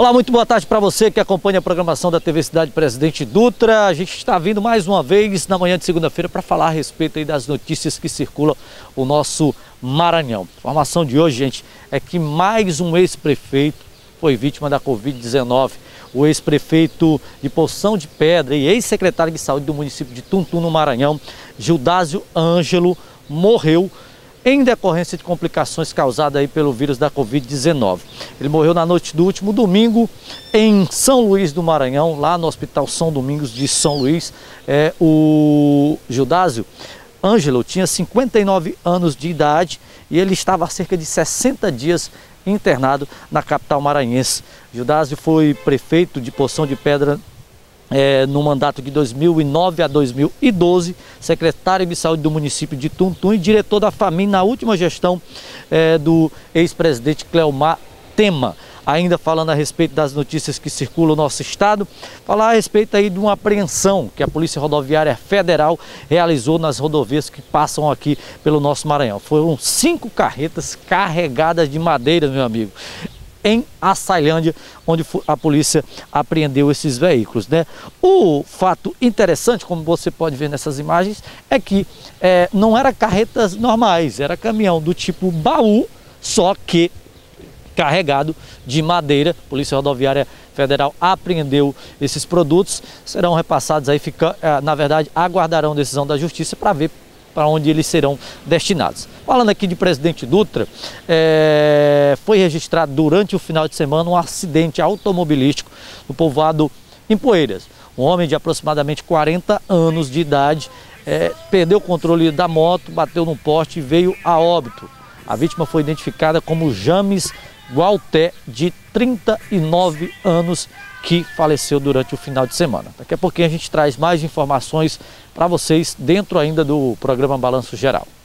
Olá, muito boa tarde para você que acompanha a programação da TV Cidade Presidente Dutra. A gente está vindo mais uma vez na manhã de segunda-feira para falar a respeito aí das notícias que circulam o nosso Maranhão. A informação de hoje, gente, é que mais um ex-prefeito foi vítima da Covid-19. O ex-prefeito de Poção de Pedra e ex-secretário de Saúde do município de Tuntum, no Maranhão, Gildásio Ângelo, morreu em decorrência de complicações causadas aí pelo vírus da Covid-19. Ele morreu na noite do último domingo em São Luís do Maranhão, lá no Hospital São Domingos de São Luís. O Gildásio Ângelo tinha 59 anos de idade e ele estava há cerca de 60 dias internado na capital maranhense. Gildásio foi prefeito de Poção de Pedra no mandato de 2009 a 2012, secretário de saúde do município de Tuntum e diretor da FAMIM na última gestão do ex-presidente Cleomar Tema. Ainda falando a respeito das notícias que circulam no nosso estado, falar a respeito aí de uma apreensão que a Polícia Rodoviária Federal realizou nas rodovias que passam aqui pelo nosso Maranhão. Foram 5 carretas carregadas de madeira, meu amigo, em Açailândia, onde a polícia apreendeu esses veículos, né? O fato interessante, como você pode ver nessas imagens, é que não eram carretas normais, era caminhão do tipo baú, só que carregado de madeira. A Polícia Rodoviária Federal apreendeu esses produtos, serão repassados aí, na verdade, aguardarão decisão da Justiça para ver para onde eles serão destinados. Falando aqui de Presidente Dutra, foi registrado durante o final de semana um acidente automobilístico no povoado Empoeiras. Um homem de aproximadamente 40 anos de idade perdeu o controle da moto, bateu num poste e veio a óbito. A vítima foi identificada como James Gualté, de 39 anos, que faleceu durante o final de semana. Daqui a pouquinho a gente traz mais informações para vocês dentro ainda do programa Balanço Geral.